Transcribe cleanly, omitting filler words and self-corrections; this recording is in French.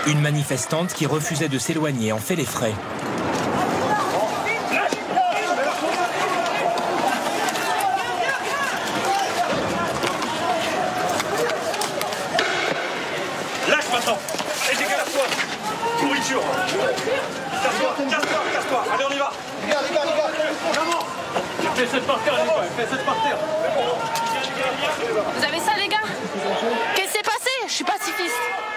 Une manifestante qui refusait de s'éloigner en fait les frais. Lâche maintenant. Et décale-toi. Nourriture. Casse-toi. Allez, on y va. Les gars. Maman. Fais cette par terre, les gars. Fais cette par terre. Vous avez ça, les gars? Qu'est-ce qui s'est passé? Je suis pacifiste.